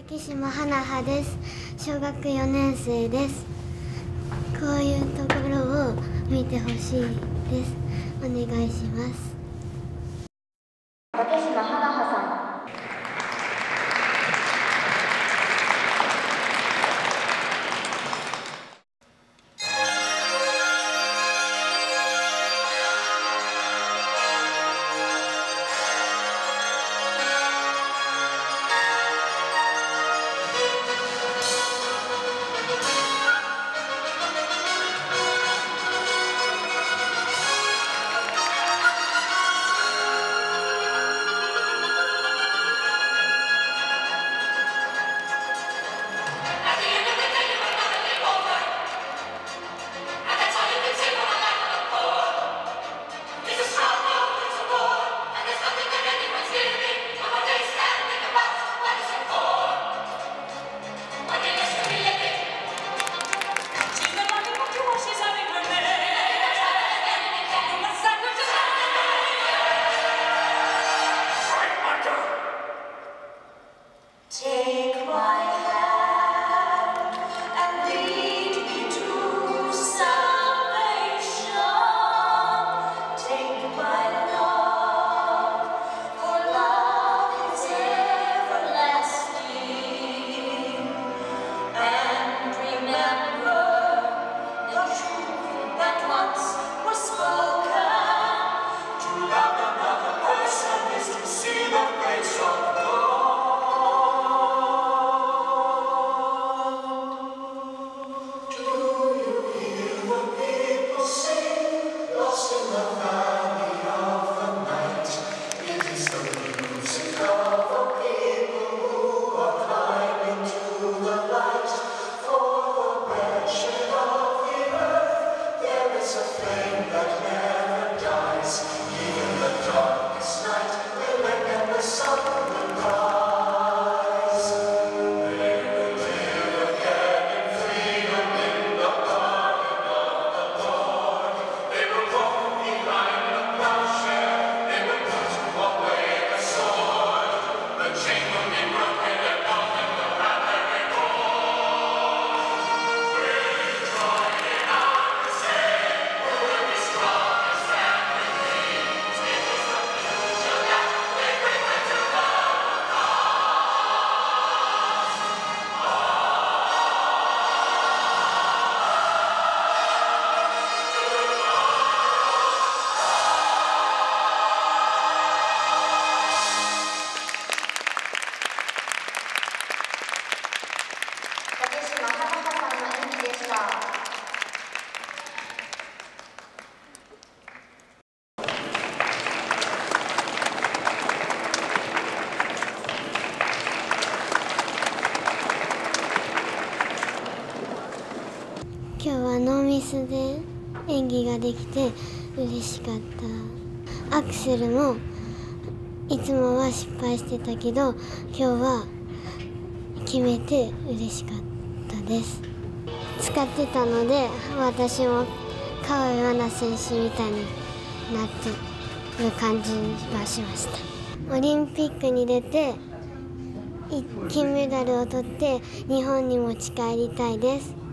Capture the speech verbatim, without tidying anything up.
竹島花葉です。小学よねん生です。こういうところを見てほしいです。お願いします。 竹島花葉さん。 今日はノーミスで演技ができて嬉しかった。アクセルもいつもは失敗してたけど今日は決めて嬉しかったです。使ってたので私も川辺愛菜選手みたいになってる感じがしました。オリンピックに出て金メダルを取って日本に持ち帰りたいです。